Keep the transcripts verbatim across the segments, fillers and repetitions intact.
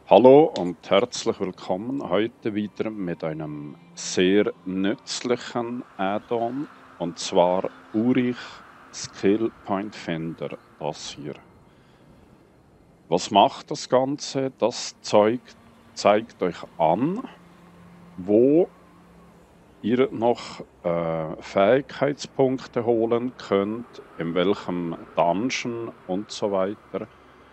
Hallo und herzlich willkommen heute wieder mit einem sehr nützlichen Add-on, und zwar Urich Skill Point Finder, das hier. Was macht das Ganze? Das Zeug zeigt euch an, wo ihr noch äh, Fähigkeitspunkte holen könnt, in welchem Dungeon und so weiter.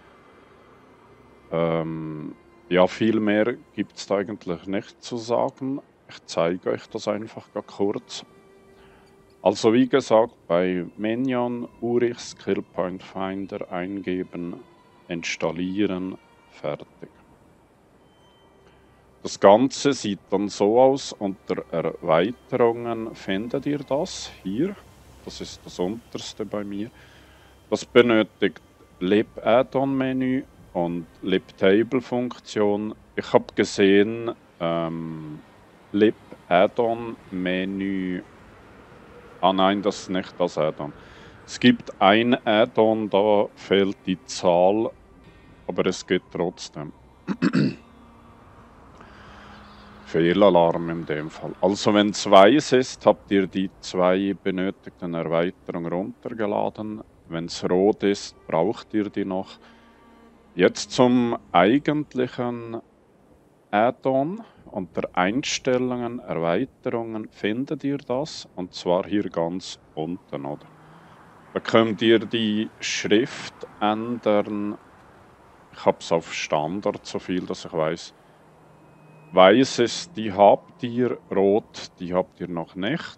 Ähm, ja, viel mehr gibt es da eigentlich nicht zu sagen. Ich zeige euch das einfach gar kurz. Also wie gesagt, bei Minion Urich Skill Point Finder eingeben, installieren, fertig. Das Ganze sieht dann so aus, unter Erweiterungen findet ihr das hier. Das ist das unterste bei mir. Das benötigt Lib Add-on Menü und Lib Table Funktion. Ich habe gesehen, ähm, Lib Add-on Menü. Ah nein, das ist nicht das Add-on. Es gibt ein Add-on, da fehlt die Zahl, aber es geht trotzdem. Fehlalarm in dem Fall. Also wenn es weiß ist, habt ihr die zwei benötigten Erweiterungen runtergeladen. Wenn es rot ist, braucht ihr die noch. Jetzt zum eigentlichen Add-on. Unter Einstellungen, Erweiterungen findet ihr das, und zwar hier ganz unten, oder? Da könnt ihr die Schrift ändern. Ich habe es auf Standard, so viel dass ich weiß. Weiß ist, die habt ihr, rot, die habt ihr noch nicht.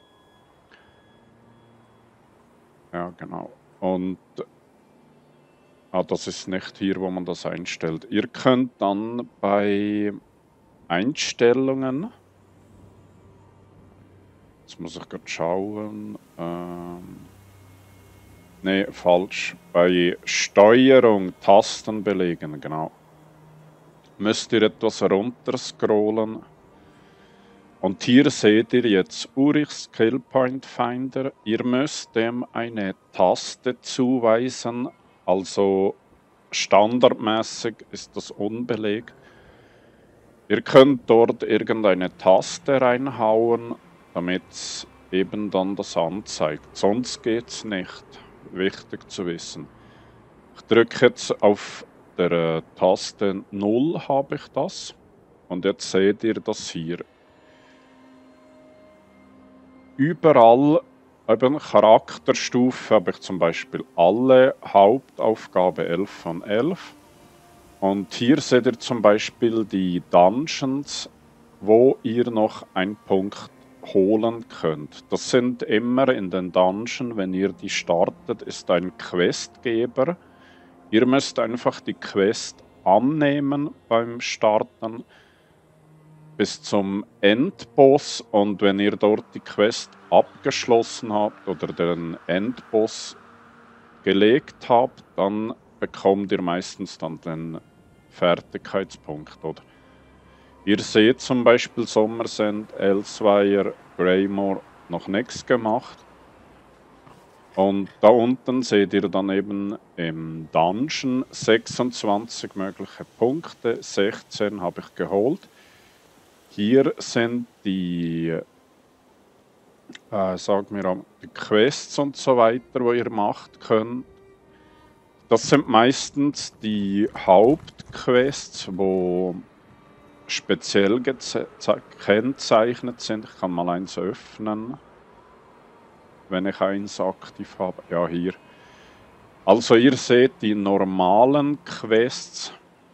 Ja, genau. Und ah, das ist nicht hier, wo man das einstellt. Ihr könnt dann bei Einstellungen, jetzt muss ich gerade schauen, ähm, ne, falsch, bei Steuerung, Tasten belegen, genau. Müsst ihr etwas runter scrollen. Und hier seht ihr jetzt Urich Skill Point Finder. Ihr müsst dem eine Taste zuweisen, also standardmäßig ist das unbelegt. Ihr könnt dort irgendeine Taste reinhauen, damit es eben dann das anzeigt. Sonst geht es nicht. Wichtig zu wissen. Ich drücke jetzt auf der äh, Taste null, habe ich das. Und jetzt seht ihr das hier. Überall, eben Charakterstufe, habe ich zum Beispiel alle, Hauptaufgabe elf von elf. Und hier seht ihr zum Beispiel die Dungeons, wo ihr noch einen Punkt holen könnt. Das sind immer in den Dungeons, wenn ihr die startet, ist ein Questgeber. Ihr müsst einfach die Quest annehmen beim Starten bis zum Endboss, und wenn ihr dort die Quest abgeschlossen habt oder den Endboss gelegt habt, dann bekommt ihr meistens dann den Fertigkeitspunkt, oder? Ihr seht zum Beispiel Sommersend, Elsewire, Greymore noch nichts gemacht. Und da unten seht ihr dann eben im Dungeon sechsundzwanzig mögliche Punkte, sechzehn habe ich geholt. Hier sind die, äh, sag mir, die Quests und so weiter, wo ihr macht könnt. Das sind meistens die Hauptquests, wo speziell gekennzeichnet sind. Ich kann mal eins öffnen, wenn ich eins aktiv habe. Ja, hier. Also ihr seht die normalen Quests.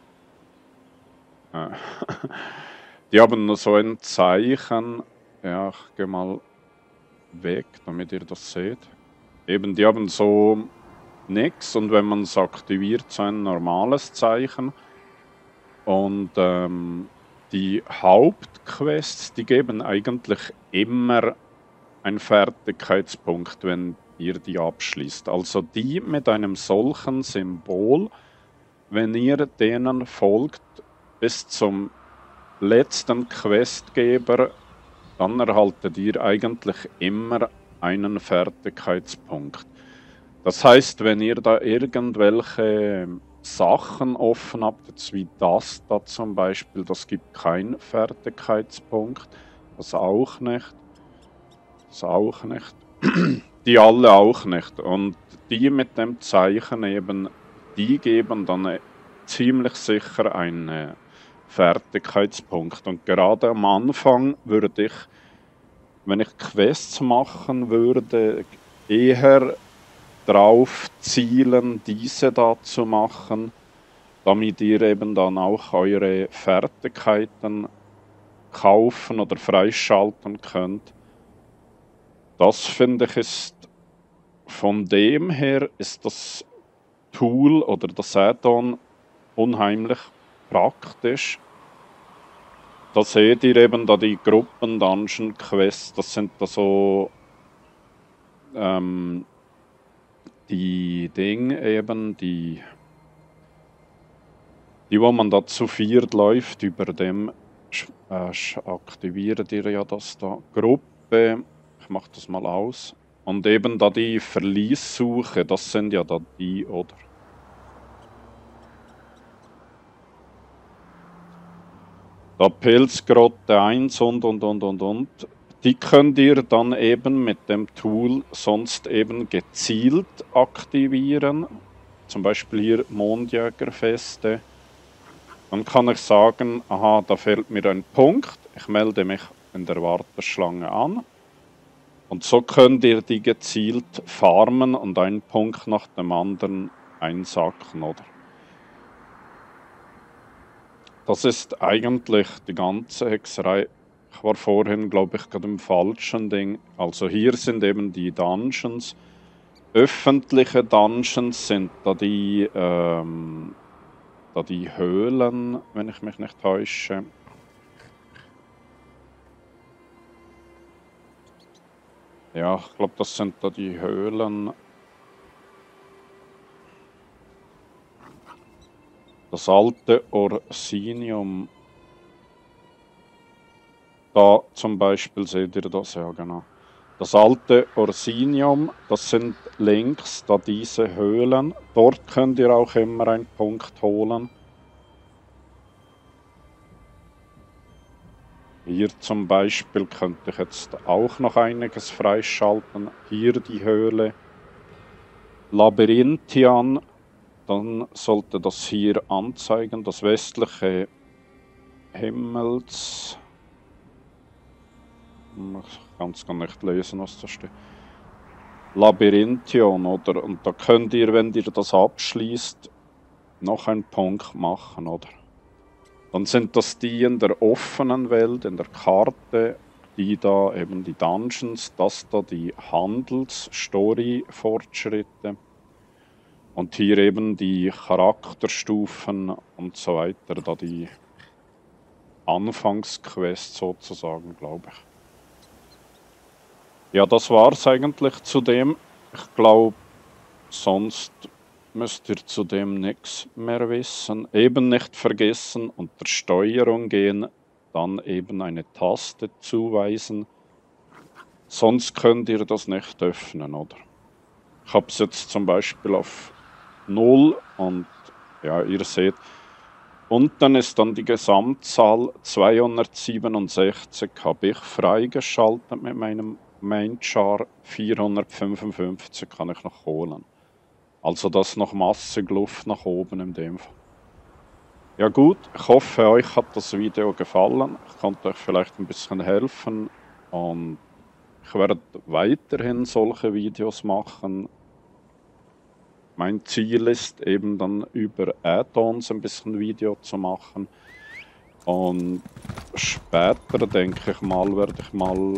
Äh, die haben nur so ein Zeichen. Ja, ich gehe mal weg, damit ihr das seht. Eben, die haben so nichts, und wenn man es aktiviert, so ein normales Zeichen. Und ähm, die Hauptquests, die geben eigentlich immer einen Fertigkeitspunkt, wenn ihr die abschließt. Also die mit einem solchen Symbol, wenn ihr denen folgt bis zum letzten Questgeber, dann erhaltet ihr eigentlich immer einen Fertigkeitspunkt. Das heißt, wenn ihr da irgendwelche Sachen offen habt, jetzt wie das da zum Beispiel, das gibt keinen Fertigkeitspunkt. Das auch nicht. Das auch nicht. Die alle auch nicht. Und die mit dem Zeichen eben, die geben dann äh, ziemlich sicher einen äh, Fertigkeitspunkt. Und gerade am Anfang würde ich, wenn ich Quests machen würde, eher drauf zielen, diese da zu machen, damit ihr eben dann auch eure Fertigkeiten kaufen oder freischalten könnt. Das finde ich ist, von dem her ist das Tool oder das Add-on unheimlich praktisch. Da seht ihr eben da die Gruppen-Dungeon-Quests, das sind da so ähm, die Dinge eben, die, die, wo man da zu viert läuft, über dem äh, aktiviert ihr ja das da. Gruppe, ich mach das mal aus. Und eben da die Verliessuche, das sind ja da die, oder? Da Pilzgrotte eins und und und und und. Die könnt ihr dann eben mit dem Tool sonst eben gezielt aktivieren. Zum Beispiel hier Mondjägerfeste. Dann kann ich sagen, aha, da fehlt mir ein Punkt. Ich melde mich in der Warteschlange an. Und so könnt ihr die gezielt farmen und einen Punkt nach dem anderen einsacken, oder? Das ist eigentlich die ganze Hexerei. Ich war vorhin, glaube ich, gerade im falschen Ding. Also hier sind eben die Dungeons. Öffentliche Dungeons sind da die, ähm, da die Höhlen, wenn ich mich nicht täusche. Ja, ich glaube, das sind da die Höhlen. Das alte Orsinium. Da zum Beispiel seht ihr das, ja genau. Das alte Orsinium, das sind links da diese Höhlen. Dort könnt ihr auch immer einen Punkt holen. Hier zum Beispiel könnte ich jetzt auch noch einiges freischalten. Hier die Höhle. Labyrinthian, dann sollte das hier anzeigen, das westliche Himmels... Ich kann es gar nicht lesen, was da steht. Labyrinthion, oder? Und da könnt ihr, wenn ihr das abschließt, noch einen Punkt machen, oder? Dann sind das die in der offenen Welt, in der Karte, die da eben die Dungeons, das da die Handels-Story-Fortschritte und hier eben die Charakterstufen und so weiter, da die Anfangsquest sozusagen, glaube ich. Ja, das war's eigentlich zu dem. Ich glaube, sonst müsst ihr zu dem nichts mehr wissen. Eben nicht vergessen, unter Steuerung gehen, dann eben eine Taste zuweisen. Sonst könnt ihr das nicht öffnen, oder? Ich habe es jetzt zum Beispiel auf null und ja, ihr seht, unten ist dann die Gesamtzahl zweihundertsiebenundsechzig habe ich freigeschaltet mit meinem Main-Char, vierhundertfünfundfünfzig kann ich noch holen. Also das ist noch massig Luft nach oben in dem Fall. Ja gut, ich hoffe, euch hat das Video gefallen. Ich konnte euch vielleicht ein bisschen helfen und ich werde weiterhin solche Videos machen. Mein Ziel ist eben dann über Add-ons ein bisschen Video zu machen. Und später denke ich mal, werde ich mal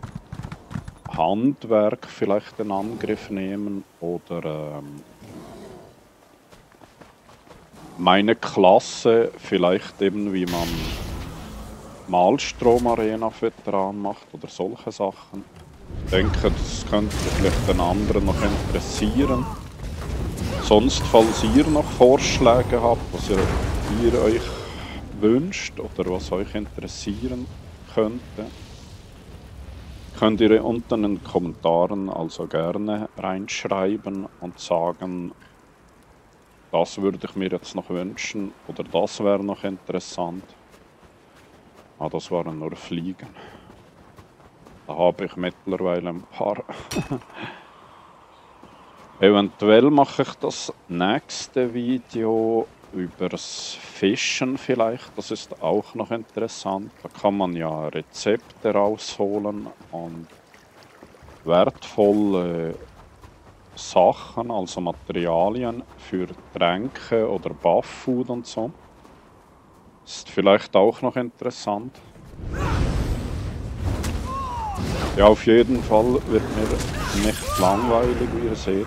Handwerk vielleicht in Angriff nehmen oder ähm, meine Klasse vielleicht eben, wie man Malstrom-Arena-Veteran macht oder solche Sachen. Ich denke, das könnte vielleicht den anderen noch interessieren. Sonst, falls ihr noch Vorschläge habt, was ihr, ihr euch wünscht oder was euch interessieren könnte, könnt ihr unten in den Kommentaren also gerne reinschreiben und sagen, Das würde ich mir jetzt noch wünschen. Oder das wäre noch interessant. Ah, das waren nur Fliegen. Da habe ich mittlerweile ein paar. Eventuell mache ich das nächste Video übers Fischen vielleicht. Das ist auch noch interessant. Da kann man ja Rezepte rausholen und wertvolle Sachen, also Materialien für Tränke oder Buff-Food und so. Ist vielleicht auch noch interessant. Ja, auf jeden Fall wird mir nicht langweilig, wie ihr seht.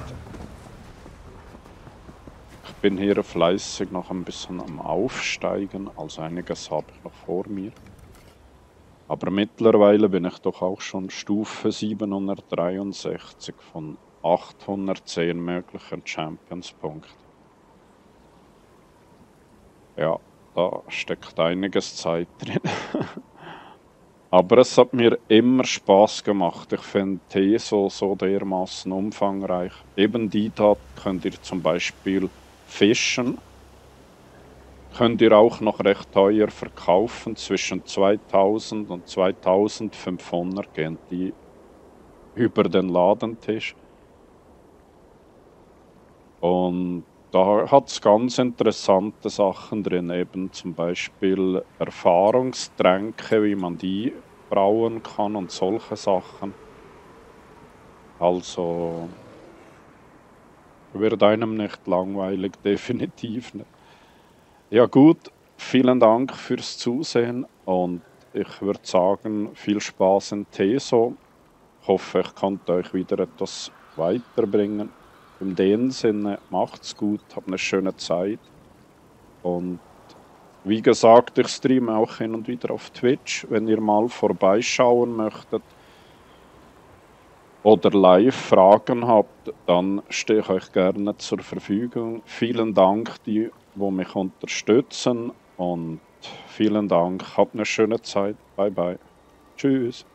Ich bin hier fleißig noch ein bisschen am Aufsteigen, also einiges habe ich noch vor mir. Aber mittlerweile bin ich doch auch schon Stufe siebenhundertdreiundsechzig von achthundertzehn möglichen Champions-Punkten. Ja, da steckt einiges Zeit drin. Aber es hat mir immer Spaß gemacht. Ich finde Teso so dermaßen umfangreich. Eben die da könnt ihr zum Beispiel fischen. Könnt ihr auch noch recht teuer verkaufen. Zwischen zweitausend und zweitausendfünfhundert gehen die über den Ladentisch. Und da hat es ganz interessante Sachen drin, eben zum Beispiel Erfahrungstränke, wie man die brauen kann und solche Sachen. Also wird einem nicht langweilig, definitiv nicht. Ja gut, vielen Dank fürs Zusehen und ich würde sagen, viel Spaß in Teso. Ich hoffe, ich konnte euch wieder etwas weiterbringen. In dem Sinne, macht's gut, habt eine schöne Zeit. Und wie gesagt, ich streame auch hin und wieder auf Twitch, wenn ihr mal vorbeischauen möchtet oder live Fragen habt, dann stehe ich euch gerne zur Verfügung. Vielen Dank, die, die mich unterstützen und vielen Dank, habt eine schöne Zeit. Bye bye. Tschüss.